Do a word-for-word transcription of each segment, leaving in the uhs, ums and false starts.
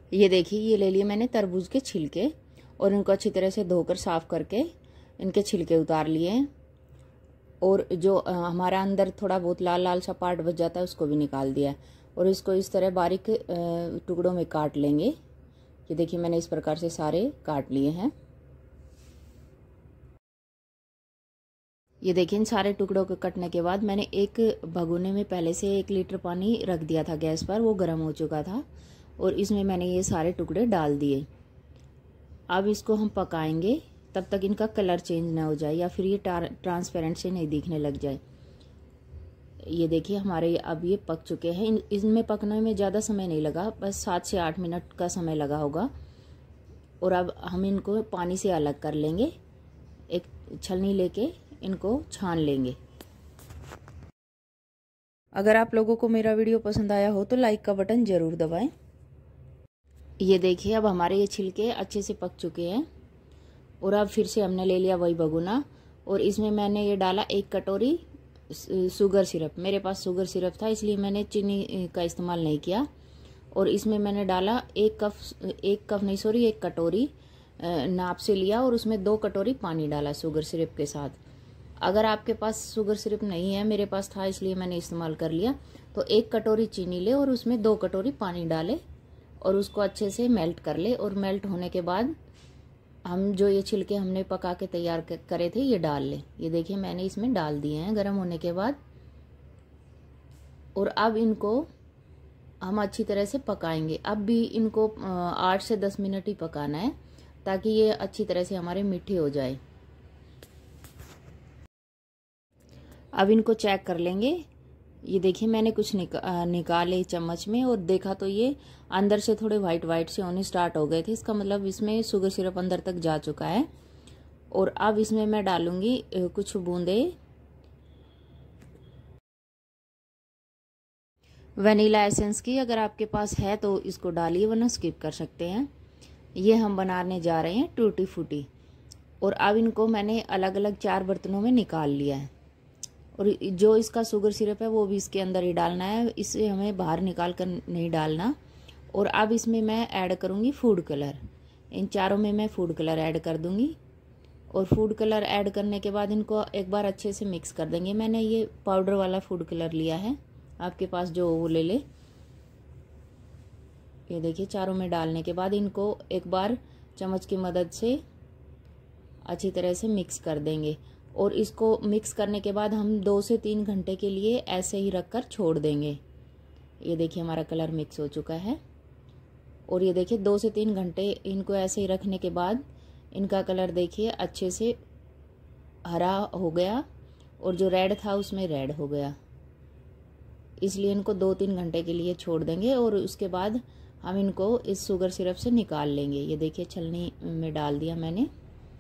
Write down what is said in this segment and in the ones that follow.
ये देखिए, ये ले लिए मैंने तरबूज के छिलके और इनको अच्छी तरह से धोकर साफ करके इनके छिलके उतार लिए हैं। और जो हमारा अंदर थोड़ा बहुत लाल लाल सा पार्ट बच जाता है उसको भी निकाल दिया है। और इसको इस तरह बारीक टुकड़ों में काट लेंगे। ये देखिए, मैंने इस प्रकार से सारे काट लिए हैं। ये देखिए, इन सारे टुकड़ों को कटने के बाद मैंने एक भगोने में पहले से एक लीटर पानी रख दिया था गैस पर, वो गर्म हो चुका था और इसमें मैंने ये सारे टुकड़े डाल दिए। अब इसको हम पकाएंगे तब तक इनका कलर चेंज ना हो जाए या फिर ये ट्रांसपेरेंट से नहीं दिखने लग जाए। ये देखिए, हमारे अब ये पक चुके हैं। इन इनमें पकने में ज़्यादा समय नहीं लगा, बस सात से आठ मिनट का समय लगा होगा। और अब हम इनको पानी से अलग कर लेंगे। एक छलनी लेके इनको छान लेंगे। अगर आप लोगों को मेरा वीडियो पसंद आया हो तो लाइक का बटन ज़रूर दबाएं। ये देखिए, अब हमारे ये छिलके अच्छे से पक चुके हैं। और अब फिर से हमने ले लिया वही भगोना और इसमें मैंने ये डाला एक कटोरी शुगर सिरप। मेरे पास शुगर सिरप था इसलिए मैंने चीनी का इस्तेमाल नहीं किया। और इसमें मैंने डाला एक कप एक कप नहीं सॉरी एक कटोरी नाप से लिया और उसमें दो कटोरी पानी डाला शुगर सिरप के साथ। अगर आपके पास शुगर सिरप नहीं है, मेरे पास था इसलिए मैंने इस्तेमाल कर लिया, तो एक कटोरी चीनी ले और उसमें दो कटोरी पानी डाले और उसको अच्छे से मेल्ट कर ले। और मेल्ट होने के बाद हम जो ये छिलके हमने पका के तैयार करे थे ये डाल ले। ये देखिए, मैंने इसमें डाल दिए हैं गर्म होने के बाद। और अब इनको हम अच्छी तरह से पकाएंगे। अब भी इनको आठ से दस मिनट ही पकाना है ताकि ये अच्छी तरह से हमारे मीठे हो जाए। अब इनको चेक कर लेंगे। ये देखिए, मैंने कुछ निका, निकाले चम्मच में और देखा तो ये अंदर से थोड़े वाइट वाइट से होने स्टार्ट हो गए थे। इसका मतलब इसमें शुगर सिरप अंदर तक जा चुका है। और अब इसमें मैं डालूंगी कुछ बूंदे वनीला एसेंस की। अगर आपके पास है तो इसको डालिए, वरना स्किप कर सकते हैं। ये हम बनाने जा रहे हैं टूटी फूटी। और अब इनको मैंने अलग अलग चार बर्तनों में निकाल लिया है। और जो इसका शुगर सिरप है वो भी इसके अंदर ही डालना है, इसे हमें बाहर निकाल कर नहीं डालना। और अब इसमें मैं ऐड करूँगी फूड कलर। इन चारों में मैं फूड कलर ऐड कर दूँगी। और फूड कलर ऐड करने के बाद इनको एक बार अच्छे से मिक्स कर देंगे। मैंने ये पाउडर वाला फूड कलर लिया है, आपके पास जो वो ले ले। ये देखिए, चारों में डालने के बाद इनको एक बार चम्मच की मदद से अच्छी तरह से मिक्स कर देंगे। और इसको मिक्स करने के बाद हम दो से तीन घंटे के लिए ऐसे ही रखकर छोड़ देंगे। ये देखिए, हमारा कलर मिक्स हो चुका है। और ये देखिए, दो से तीन घंटे इनको ऐसे ही रखने के बाद इनका कलर देखिए अच्छे से हरा हो गया और जो रेड था उसमें रेड हो गया। इसलिए इनको दो तीन घंटे के लिए छोड़ देंगे और उसके बाद हम इनको इस शुगर सिरप से निकाल लेंगे। ये देखिए, छलनी में डाल दिया मैंने।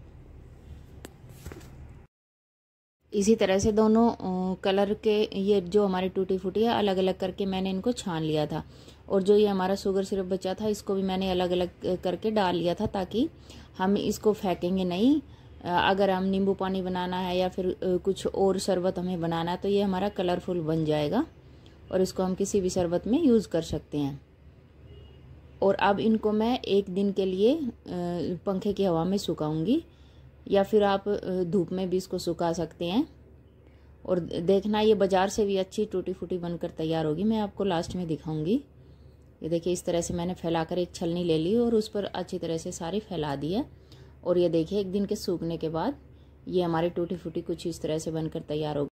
इसी तरह से दोनों कलर के ये जो हमारी टूटी फूटी है अलग अलग करके मैंने इनको छान लिया था। और जो ये हमारा शुगर सिरप बचा था इसको भी मैंने अलग अलग करके डाल लिया था ताकि हम इसको फेंकेंगे नहीं। अगर हम नींबू पानी बनाना है या फिर कुछ और शरबत हमें बनाना है तो ये हमारा कलरफुल बन जाएगा और इसको हम किसी भी शरबत में यूज़ कर सकते हैं। और अब इनको मैं एक दिन के लिए पंखे की हवा में सुखाऊंगी या फिर आप धूप में भी इसको सुखा सकते हैं। और देखना, ये बाज़ार से भी अच्छी टूटी फूटी बनकर तैयार होगी। मैं आपको लास्ट में दिखाऊंगी। ये देखिए, इस तरह से मैंने फैलाकर एक छलनी ले ली और उस पर अच्छी तरह से सारी फैला दिया। और ये देखिए, एक दिन के सूखने के बाद ये हमारी टूटी फूटी कुछ इस तरह से बनकर तैयार होगी।